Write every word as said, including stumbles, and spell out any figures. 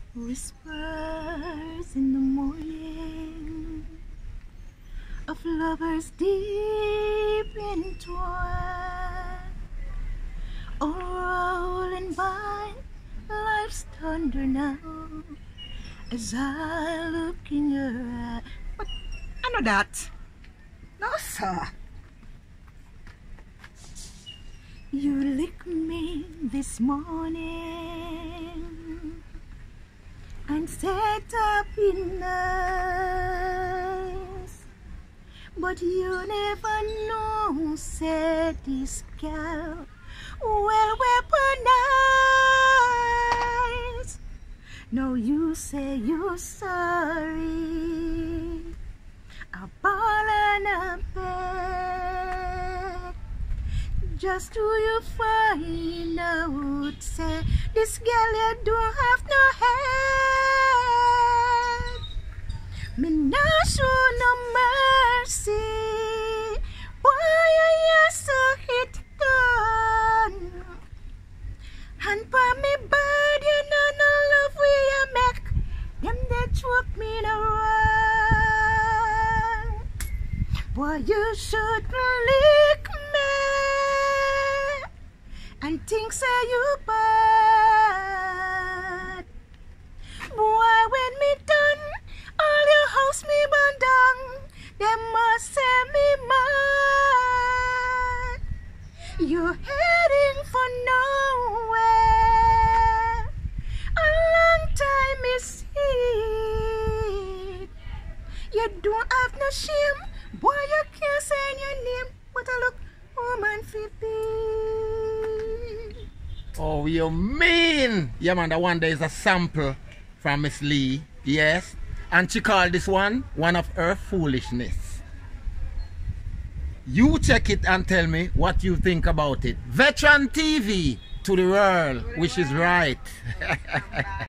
Whispers in the morning of lovers deep entwined, all rolling by life's thunder now as I look in your eye. But I know that. No, sir. You lick me this morning and set up in nice, but you never know, said this girl, well weaponized. No, you say you're sorry, a ball and a bed. Just do you find out, say this girl you don't have no head. Me nah show no mercy, boy you so hit done. And for me bird you know no love we you make, them they choke me in a run. Boy you should lick me and think say you bad. Boy when me done, all your house me burn down, them must say me mad. You're heading for nowhere, a long time is it. You don't have no shame, boy you can't say your name, but I look woman fit be. Oh, you mean? Yeah, man, that one there is a sample from Miss Lee, yes? And she called this one, one of her foolishness. You check it and tell me what you think about it. Veteran T V to the world, which is right.